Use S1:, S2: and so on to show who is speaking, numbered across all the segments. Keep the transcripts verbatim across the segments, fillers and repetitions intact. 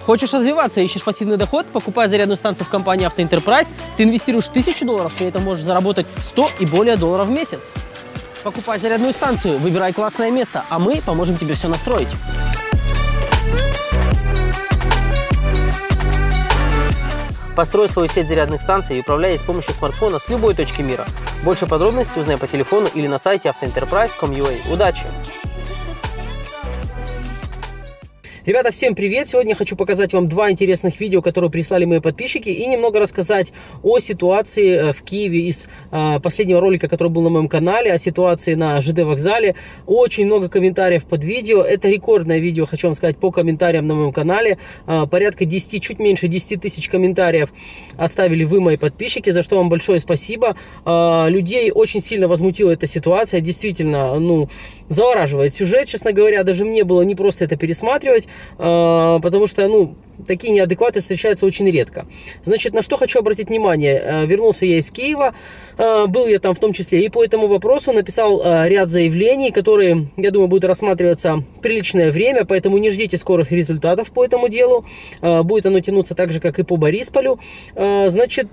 S1: Хочешь развиваться, ищешь пассивный доход? Покупая зарядную станцию в компании Auto Enterprise, ты инвестируешь тысячу долларов, при этом можешь заработать сто и более долларов в месяц. Покупай зарядную станцию, выбирай классное место, а мы поможем тебе все настроить. Построй свою сеть зарядных станций и управляй с помощью смартфона с любой точки мира. Больше подробностей узнай по телефону или на сайте авто энтерпрайз точка ком точка ю а. Удачи! Ребята, всем привет! Сегодня я хочу показать вам два интересных видео, которые прислали мои подписчики, и немного рассказать о ситуации в Киеве из а, последнего ролика, который был на моем канале, о ситуации на ЖД вокзале. Очень много комментариев под видео. Это рекордное видео, хочу вам сказать, по комментариям на моем канале. А, порядка десяти, чуть меньше десяти тысяч комментариев оставили вы, мои подписчики, за что вам большое спасибо. А, людей очень сильно возмутила эта ситуация. Действительно, ну, завораживает сюжет, честно говоря. Даже мне было не просто это пересматривать. Потому что, ну, такие неадекваты встречаются очень редко. Значит, на что хочу обратить внимание. Вернулся я из Киева, был я там в том числе и по этому вопросу, написал ряд заявлений, которые, я думаю, будут рассматриваться приличное время, поэтому не ждите скорых результатов по этому делу. Будет оно тянуться так же, как и по Борисполю. Значит,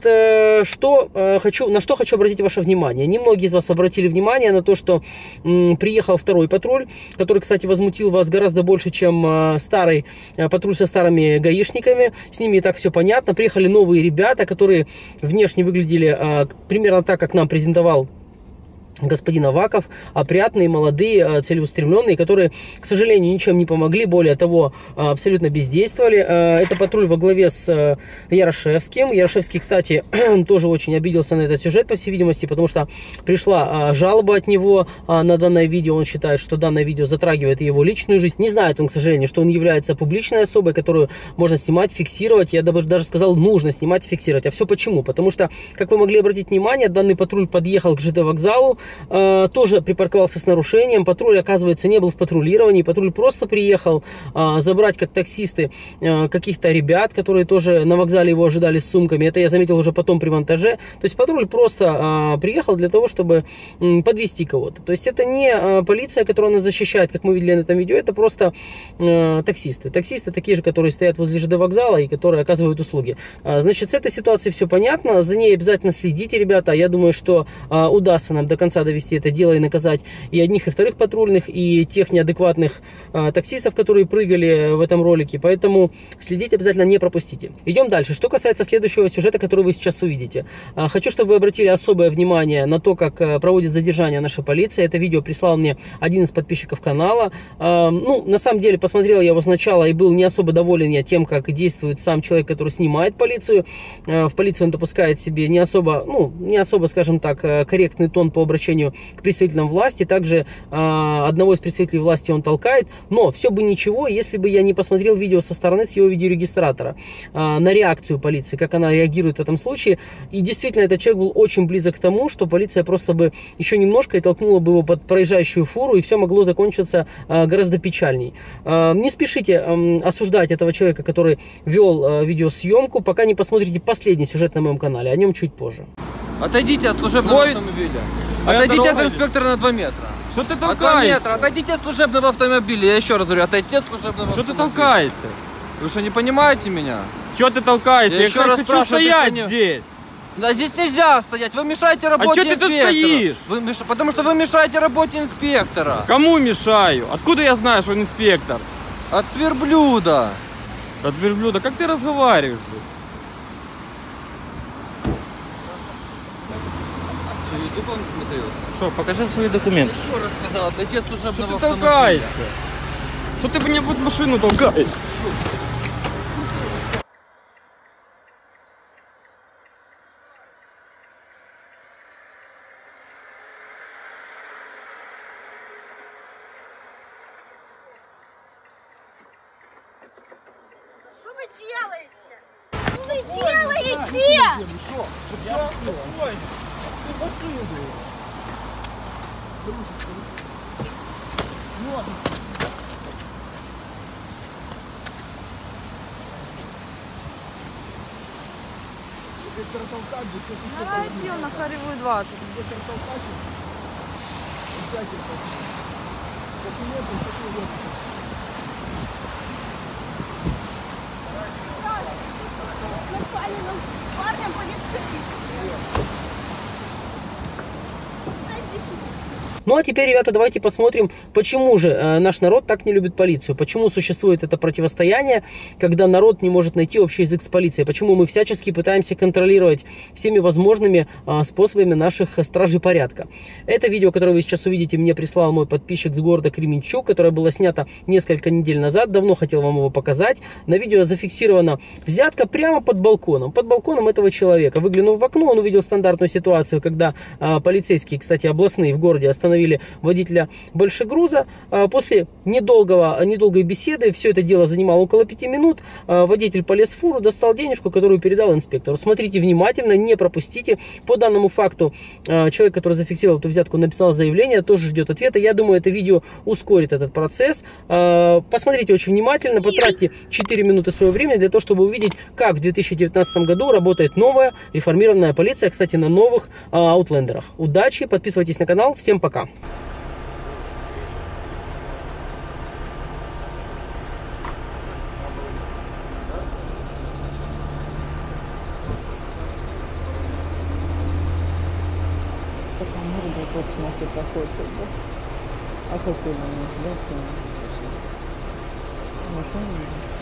S1: что хочу, на что хочу обратить ваше внимание. Немногие из вас обратили внимание на то, что приехал второй патруль, который, кстати, возмутил вас гораздо больше, чем старый патруль со старыми гаишниками. С ними и так все понятно. Приехали новые ребята, которые внешне выглядели а, примерно так, как нам презентовал господин Аваков, опрятные, молодые, целеустремленные, которые, к сожалению, ничем не помогли, более того, абсолютно бездействовали. Это патруль во главе с Ярошевским. Ярошевский, кстати, тоже очень обиделся на этот сюжет, по всей видимости, потому что пришла жалоба от него на данное видео. Он считает, что данное видео затрагивает его личную жизнь. Не знает он, к сожалению, что он является публичной особой, которую можно снимать, фиксировать. Я даже сказал, нужно снимать и фиксировать. А все почему? Потому что, как вы могли обратить внимание, данный патруль подъехал к ЖД вокзалу, тоже припарковался с нарушением. Патруль, оказывается, не был в патрулировании. Патруль просто приехал а, забрать, как таксисты, а, каких-то ребят, которые тоже на вокзале его ожидали с сумками. Это я заметил уже потом при монтаже. То есть патруль просто а, приехал для того, чтобы м, подвести кого-то. То есть это не а, полиция, которая нас защищает, как мы видели на этом видео. Это просто а, таксисты. Таксисты такие же, которые стоят возле ЖД вокзала и которые оказывают услуги. А, значит, с этой ситуацией все понятно. За ней обязательно следите, ребята. Я думаю, что а, удастся нам до конца довести это дело и наказать и одних, и вторых патрульных, и тех неадекватных а, таксистов, которые прыгали в этом ролике. Поэтому следите обязательно, не пропустите. Идем дальше. Что касается следующего сюжета, который вы сейчас увидите. А, хочу, чтобы вы обратили особое внимание на то, как а, проводит задержание наша полиция. Это видео прислал мне один из подписчиков канала. А, ну, на самом деле, посмотрел я его сначала и был не особо доволен я тем, как действует сам человек, который снимает полицию. А, в полицию он допускает себе не особо, ну, не особо, скажем так, корректный тон по обращению к представителям власти. Также а, одного из представителей власти он толкает. Но все бы ничего, если бы я не посмотрел видео со стороны с его видеорегистратора а, на реакцию полиции, как она реагирует в этом случае. И действительно, этот человек был очень близок к тому, что полиция просто бы еще немножко и толкнула бы его под проезжающую фуру, и все могло закончиться а, гораздо печальней. А, не спешите а, осуждать этого человека, который вел а, видеосъемку, пока не посмотрите последний сюжет на моем канале. О нем чуть позже.
S2: Отойдите от служебного Твой... автомобиля. Отойдите от инспектора на два метра.
S3: Что ты толкаешься?
S2: два метра. Отойдите от служебного автомобиля. Я еще раз говорю, отойдите от служебного
S3: Что
S2: автомобиля.
S3: Что ты толкаешься?
S2: Вы что, не понимаете меня?
S3: Что ты толкаешься?
S2: Я,
S3: Я
S2: еще
S3: хочу
S2: раз спрашиваю,
S3: стоять
S2: не...
S3: здесь.
S2: Да здесь нельзя стоять. Вы мешаете работе
S3: инспектора. А что ты тут стоишь?
S2: Вы меш... Потому что вы мешаете работе инспектора.
S3: Кому мешаю? Откуда я знаю, что он инспектор?
S2: От верблюда.
S3: От верблюда? Как ты разговариваешь?
S2: Ютубом смотрелся.
S3: Что, покажи свои документы.
S2: Я еще раз сказал, отойди от служебного
S3: Что ты
S2: автомобиля.
S3: толкаешься? Что ты мне под машину толкаешь?
S4: Что вы делаете? Что вы делаете?
S3: Что? Все? Машину.
S4: Налетел на Харевую двадцать.
S1: Ну а теперь, ребята, давайте посмотрим, почему же э, наш народ так не любит полицию, почему существует это противостояние, когда народ не может найти общий язык с полицией, почему мы всячески пытаемся контролировать всеми возможными э, способами наших стражей порядка. Это видео, которое вы сейчас увидите, мне прислал мой подписчик с города Кременчуг, которое было снято несколько недель назад, давно хотел вам его показать. На видео зафиксирована взятка прямо под балконом, под балконом этого человека. Выглянув в окно, он увидел стандартную ситуацию, когда э, полицейские, кстати, областные в городе остановили водителя большегруза. Э, после недолгого, недолгой беседы, все это дело занимало около пяти минут, э, водитель полез в фуру, достал денежку, которую передал инспектору. Смотрите внимательно, не пропустите. По данному факту э, человек, который зафиксировал эту взятку, написал заявление, тоже ждет ответа. Я думаю, это видео ускорит этот процесс. Э, посмотрите очень внимательно, потратьте четыре минуты своего времени для того, чтобы увидеть, как в две тысячи девятнадцатом году работает новая реформированная полиция, кстати, на новых э, аутлендерах. Удачи, подписывайтесь на канал, всем пока!
S5: А какой момент, да, машина?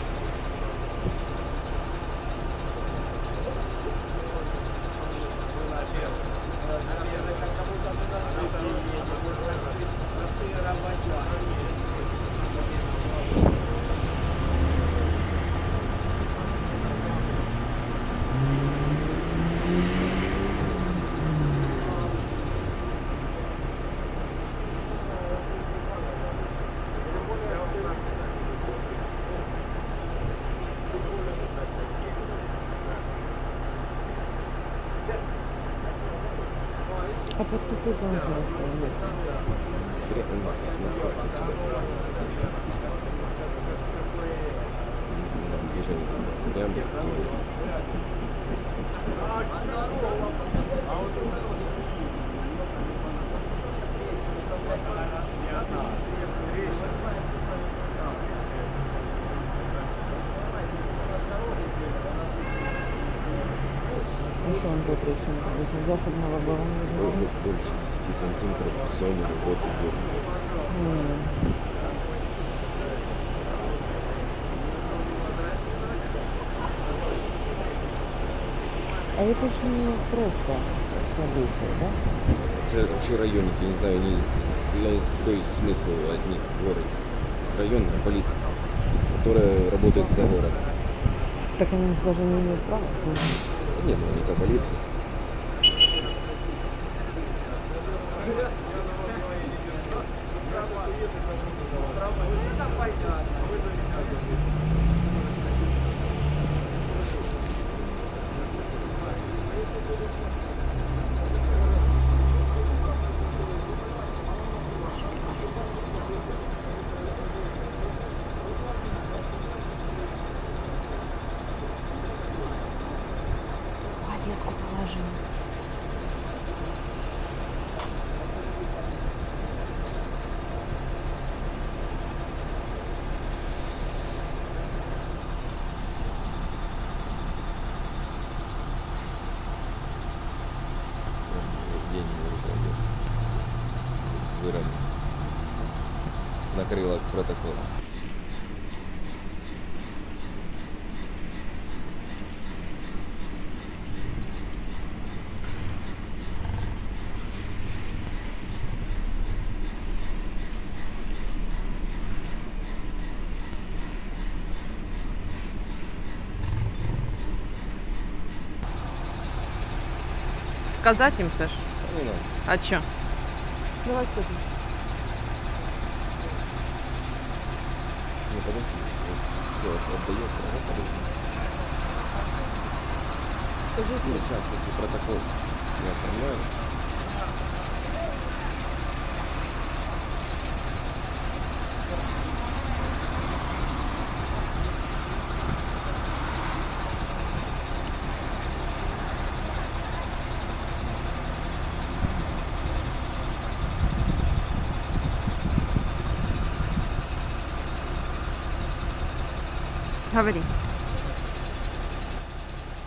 S5: А под какой конкретно?
S6: С московской стороны. Движение.
S5: Еще он тут решил, очень западного баллона.
S6: Больше десяти сантиметров в зоне работы дерна.
S5: А это очень просто полиция, да?
S6: Это вообще районники, я не знаю, они, какой смысл от них в городе. Районная полиция, которая работает за городом.
S5: Так они даже не имеют права.
S6: Нет, ну это полиция.
S5: Газетку положи.
S6: Выровнял. Накрыло протокол.
S7: Сказать им, Саш?
S6: Не надо.
S7: А чё?
S5: Давай сюда.
S6: Не подожди. Все, отдает, подожди. Ну, сейчас, если протокол не оформляю.
S7: Говори.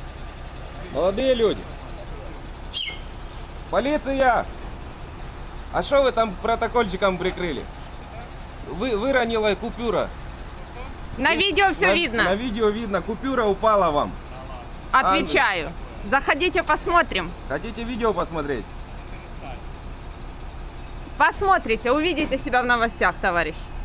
S6: Молодые люди! Полиция! А что вы там протокольчиком прикрыли? Вы выронила купюра.
S7: На видео все
S6: на,
S7: видно.
S6: На видео видно, купюра упала вам.
S7: Отвечаю. Заходите, посмотрим.
S6: Хотите видео посмотреть?
S7: Посмотрите, увидите себя в новостях, товарищ.